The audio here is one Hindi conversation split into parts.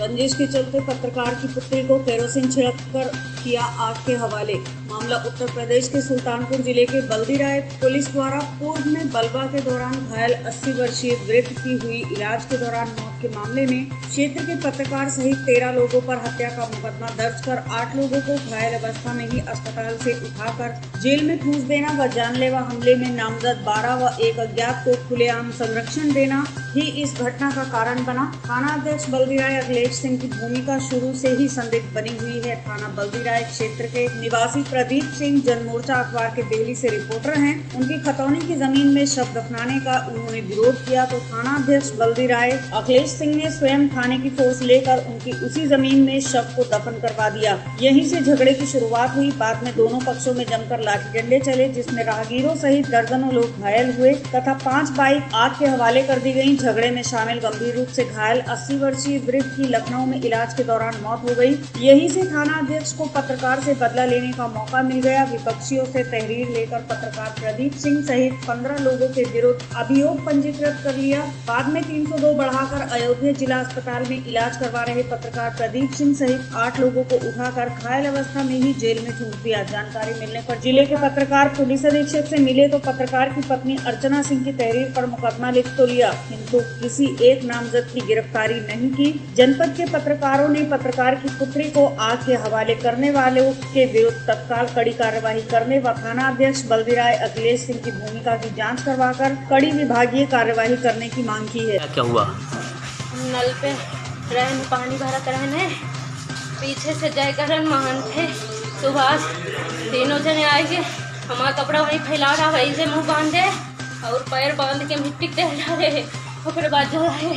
रंजिश के चलते पत्रकार की पुत्री को केरोसिन छिड़ककर किया आग के हवाले। मामला उत्तर प्रदेश के सुल्तानपुर जिले के बल्दीराय पुलिस द्वारा पूर्व में बलवा के दौरान घायल 80 वर्षीय वृद्ध की हुई इलाज के दौरान मौत के मामले में क्षेत्र के पत्रकार सहित 13 लोगों पर हत्या का मुकदमा दर्ज कर 8 लोगों को घायल अवस्था में ही अस्पताल से उठाकर जेल में ठूंस देना व जानलेवा हमले में नामजद 12 व एक अज्ञात को खुलेआम संरक्षण देना ही इस घटना का कारण बना। थाना अध्यक्ष बल्दीराय अखिलेश सिंह की भूमिका शुरू से ही संदिग्ध बनी हुई है। थाना बल्दीराय क्षेत्र के निवासी प्रदीप सिंह जनमोर्चा अखबार के दिल्ली से रिपोर्टर हैं। उनकी खतौनी की जमीन में शव दफनाने का उन्होंने विरोध किया तो थाना अध्यक्ष बल्दीराय अखिलेश सिंह ने स्वयं थाने की फोर्स लेकर उनकी उसी जमीन में शव को दफन करवा दिया। यहीं से झगड़े की शुरुआत हुई। बाद में दोनों पक्षों में जमकर लाठी डंडे चले, जिसमें राहगीरों सहित दर्जनों लोग घायल हुए तथा 5 बाइक आग के हवाले कर दी गयी। झगड़े में शामिल गंभीर रूप से घायल 80 वर्षीय वृद्ध की लखनऊ में इलाज के दौरान मौत हो गई। यहीं से थाना अध्यक्ष को पत्रकार से बदला लेने का मौका मिल गया। विपक्षियों से तहरीर लेकर पत्रकार प्रदीप सिंह सहित 15 लोगों के विरुद्ध अभियोग पंजीकृत कर लिया। बाद में 302 बढ़ाकर अयोध्या जिला अस्पताल में इलाज करवा रहे पत्रकार प्रदीप सिंह सहित 8 लोगों को उठाकर घायल अवस्था में ही जेल में ठूंस दिया। जानकारी मिलने पर जिले के पत्रकार पुलिस अधीक्षक से मिले तो पत्रकार की पत्नी अर्चना सिंह की तहरीर पर मुकदमा लिख तो लिया, किंतु किसी एक नामजद की गिरफ्तारी नहीं की। जनपद के पत्रकारों ने पत्रकार की पुत्री को आग के हवाले करने वालों के विरुद्ध तत्काल कड़ी कार्यवाही करने व थाना अध्यक्ष बल्दीराय अखिलेश सिंह की भूमिका की जांच करवाकर कड़ी विभागीय कार्यवाही करने की मांग की है। क्या हुआ? नल पे रहने पानी भरत रहने, पीछे से जयकरण महंत थे, सुभाष, तीनों जने आए थे। हमारा कपड़ा वहीं फैला रहा, वहीं से मुँह बांधे और पैर बांध के मिट्टी टहला रहे। ओकर बाद जो है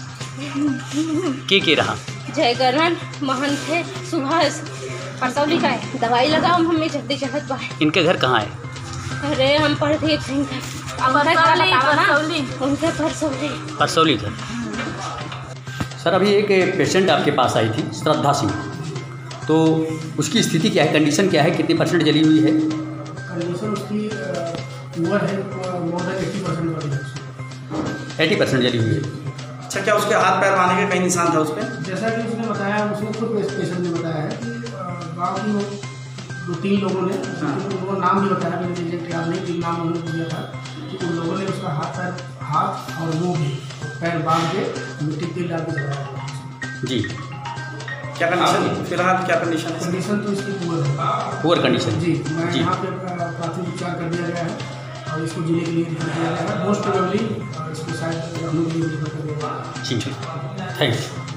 के रहा जयकरण महंत थे, सुभाष, परसौली का है। दवाई लगाओ मम्मी जल्दी चलत बा। इनके घर कहाँ है? अरे हम प्रदीप सिंह थे, उनके परसौली घर। सर, अभी एक पेशेंट आपके पास आई थी, श्रद्धा सिंह, तो उसकी स्थिति क्या है, कंडीशन क्या है, कितनी % जली हुई है? कंडीशन उसकी पुअर है, मोर देन 80% वाली है। 80% जली हुई है। अच्छा, क्या उसके हाथ पैर बांधने के कई निशान था उस पर? जैसा कि उसने बताया, उसने खुद पेशेंट ने बताया है कि गाँव की 2-3 लोगों ने उनको नाम भी बताया, मुझे एग्जैक्ट याद नहीं, 3 नाम उन्होंने दिया था कि उन लोगों ने उसका हाथ और मुँह भी पैर बांध के मिट्टी तेल डाल के जलाया। जी, क्या कंडीशन फिलहाल क्या कंडीशन है? कंडीशन तो इसकी पुअर कंडीशन। जी, मैं यहाँ पे प्राथमिक उपचार कर दिया गया है और इसको जिले के लिए रिफर किया गया है। मोस्ट प्रोबेबली इसको शायद हम लोग के लिए रिफर कर दिया गया है। ठीक है, थैंक यू।